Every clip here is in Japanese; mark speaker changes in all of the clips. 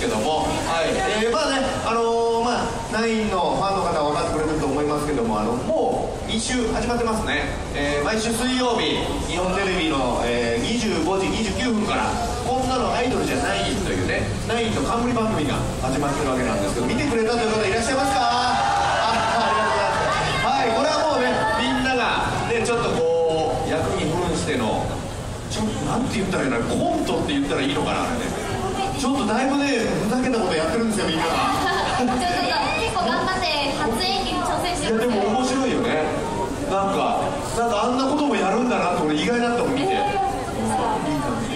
Speaker 1: けども、はい、まあね、ナインのファンの方は分かってくれると思いますけども、もう2週始まってますね。毎週水曜日、日本テレビの、25時29分から「こんなのアイドルじゃない」というね、ナインの冠番組が始まってるわけなんですけど、見てくれたという方いらっしゃいますか？ありがとうございます。はい、これはもうね、みんながね、ちょっとこう役に扮してのなんて言ったらいいの、コントって言ったらいいのかな、あれね。ちょっとだいぶね、ふざけたことやってるんですよ、みんなが。
Speaker 2: 結構頑張って初演技に挑戦してます。
Speaker 1: いや、でも面白いよね。なんかあんなこともやるんだなって俺意外だったもん、見て。いい感じ。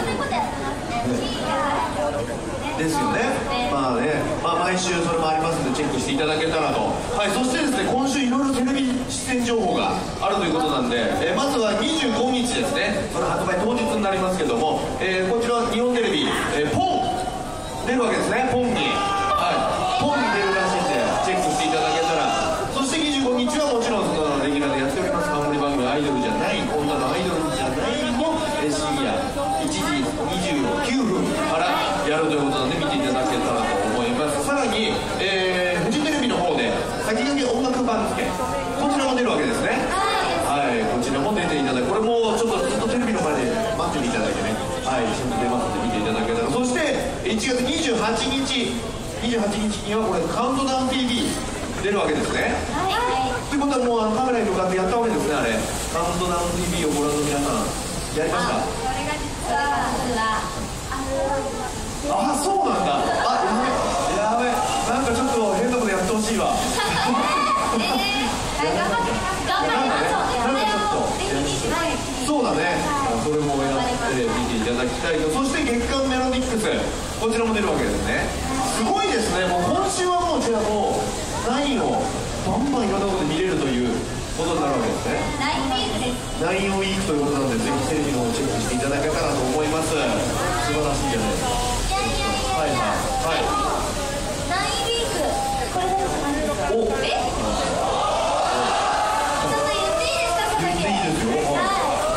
Speaker 1: ですよね。まあね、毎週それもありますのでチェックしていただけたらと。はい、そしてですね、今週いろいろテレビ出演情報があるということなんで、まずは25日ですね、その発売当日になりますけども、こちら日本テレビ、ポン出るわけですね、ポンに。はい、ポンに出るらしいんでチェックしていただけたら。そして25日はもちろんそのレギュラーでやっております冠番組「アイドルじゃない」、「女のアイドルじゃない」も深夜1時29分からやるということなんで、見ていただけたらと思います。さらに、フジテレビの方で先駆け音楽番付、こちらも出るわけですね。はい、こちらも出ていただいて、これもちょっとずっとテレビの前で待ってていただいてね、はい、一緒に出ますので見ていただけたら。そして1月28日にはこれカウントダウン TV 出るわけですね。はい。ということはもうカメラに向かってやったわけですね、あれ。カウントダウン TV をご覧の皆さんやりました？
Speaker 2: これが実は
Speaker 1: あ、そうなんだ。あ、やべ、なんかちょっと変なことやってほしいわ。
Speaker 2: 頑張りましょう。
Speaker 1: そうだね。それもやって見ていただきたいと。そして月刊メロディックス、こちらも出るわけですね。すごいですね。もう今週はもうじゃあもうナインをバンバンいろんなことで見れるということになるわけですね。
Speaker 2: ナインウィークです。
Speaker 1: ナインウィークということなので、ぜひテレビの方をチェックしていただけたらと思います。素晴らしいじゃないですか。はいはいはい。
Speaker 2: ナインウィーク、これだけじゃないですか。お、え？ちょっと言っていいですか、その時。
Speaker 1: 言っていいですよ。
Speaker 2: はい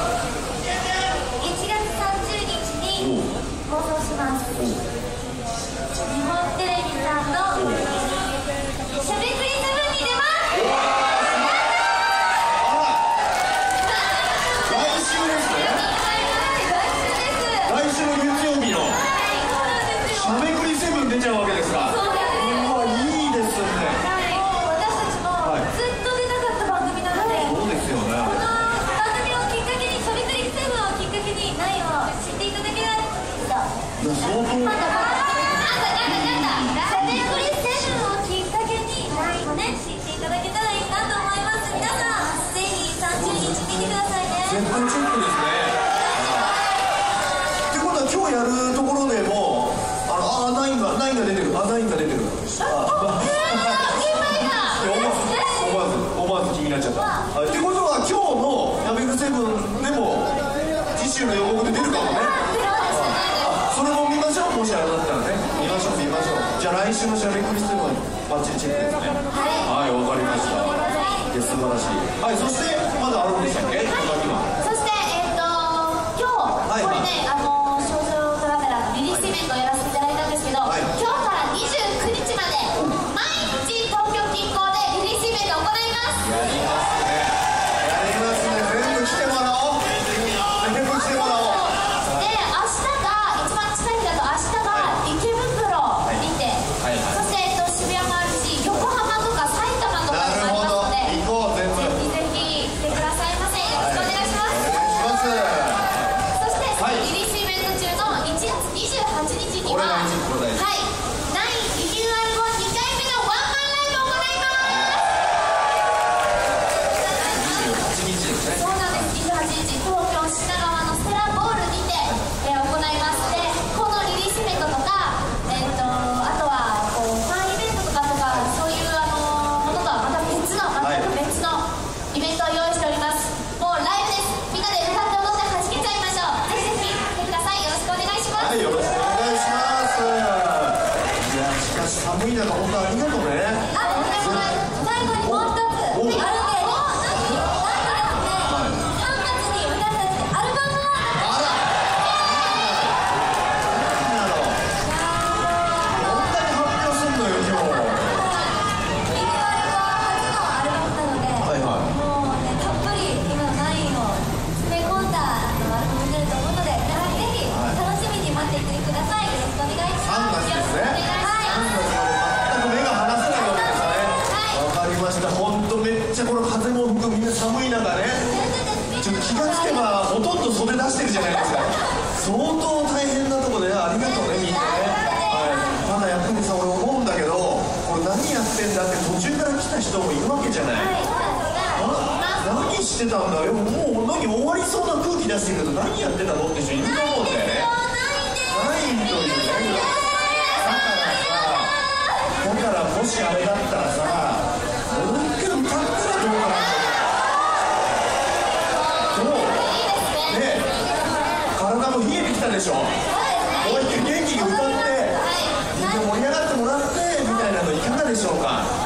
Speaker 2: 。1月30日に放送します。日本テレビさんのしゃべくり7に出ます。
Speaker 1: 来週ですね。来週の月曜日のしゃべくり7出ちゃうわけですか。
Speaker 2: そうなんです。
Speaker 1: いいですね。
Speaker 2: 私たちもずっと出たかった番組なので、
Speaker 1: そうですよね。
Speaker 2: この番組をきっかけに、しゃべくり7をきっかけにナインを知っていただけないと。
Speaker 1: 相当。
Speaker 2: しゃべくり7をきっかけにナインをね、知っていただけたらいいなと思います。皆さん、ぜひ30日見てくださいね。
Speaker 1: 絶対チェックですね。ってことは今日やるところでもナインが出てる。ナインが出てる。思わず気になっちゃった。ってことは今日の「しゃべくり7」でも次週の予告で出るかもね。それも見ましょう。もしあれだったらね、見ましょう。じゃあ来週の「しゃべくり7」バッチリチェックですね。はい、わかりました。素晴らしい。はい、そしてまだあるんでしたっけ？
Speaker 2: そして今日これね、少女トラベラーのリリースイベントをやらせていただいたんですけど、今日から29日まで毎日東京近郊でリリースイベントを行います。
Speaker 1: やりますね。全部来てもらおう。全部来てもらおう。
Speaker 2: で、明日が一番近い日だと、明日が池袋にて、そして渋谷もあるし、横浜とか埼玉とかもありますので、
Speaker 1: 行こう。全部
Speaker 2: ぜひ来てくださいませ。よろしくお願いします。そしてそのリリースイベント中の1月28日には、ナインリニューアル後2回目のワンマンライブを行います。
Speaker 1: 28日ですね。
Speaker 2: そうなんです。28日、東京品川のステラボールにて、行います。で、このリリースイベントとか、あとはこうファンイベントとかそういうものとはまた別の、全く別のイベントを用意しております。もうライブです。みんなで歌って踊って弾けちゃいましょう。ぜひぜひ来てください。よろしくお願いします。
Speaker 1: はい、よろしくお願いします。いや、しかし寒い中本当ありがとうね。
Speaker 2: 最後にもう一つあるんで、なんとですね、3月に私たちアルバムを
Speaker 1: 人もいるわけじゃない。何してたんだよ。もう何終わりそうな空気出してるけど何やってたのって人いると思うんだよね。ないというね。だからもしあれだったらさ、もう一回歌ったらどうかな。そうね、体も冷えてきたでしょ。もう一回元気に歌って、みんな盛り上がってもらってみたいなのいかがでしょうか。